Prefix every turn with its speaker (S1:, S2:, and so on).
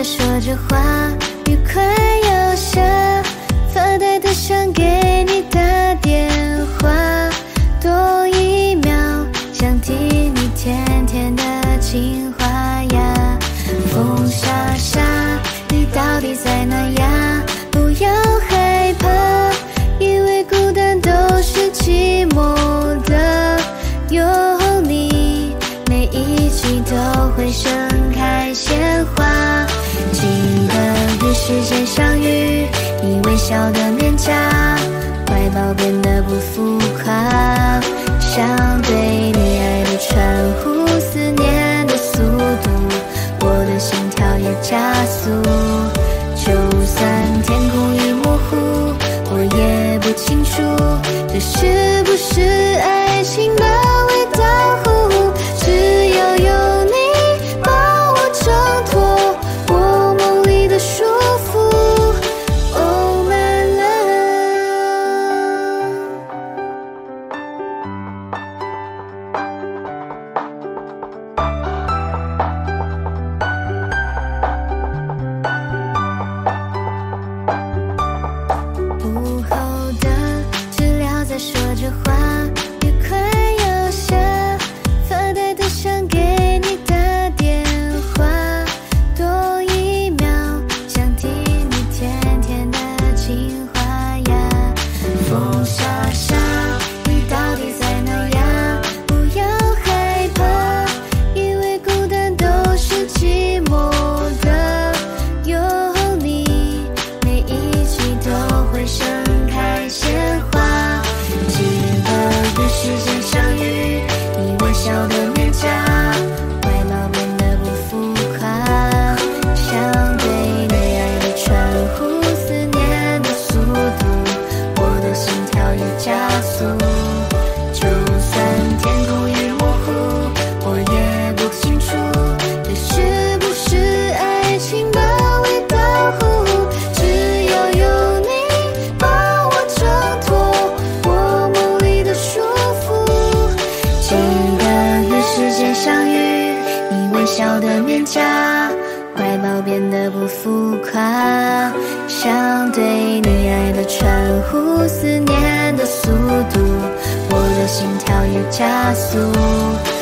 S1: 在说着话，愉快又傻，发呆的想给你打电话，多一秒想听你甜甜的情话呀。风沙沙，你到底在哪呀？不要害怕，因为孤单都是寂寞的，有你每一季都会盛开鲜花。记得与时间相遇，你微笑的面颊，怀抱变得不浮夸，像对你爱的传呼，思念的速度，我的心跳也加速。就算天空已模糊，我也不清楚，这是不是爱情的味道？只要有你把我挣脱，我梦里的束缚。Oh my love， 午后的治疗在说着话，愉快又傻，发呆的想给你打电话，多一秒想听你甜甜的情话呀。风沙沙，你到底在哪呀？不要害怕，因为孤单都是寂寞的，有你每一季都会盛开鲜花。记得与时间相遇，你微笑的面颊，怀抱变得不浮夸，像对你爱的传呼，思念的速度，我的心跳也加速。就算天空已模糊，我也不清楚，这是不是爱情的味道？只要有你把我挣脱，我梦里的束缚。记得与时间相遇，你微笑的面颊，怀抱变得不浮夸，像对你爱的传呼，思念的速度，我的心跳也加速。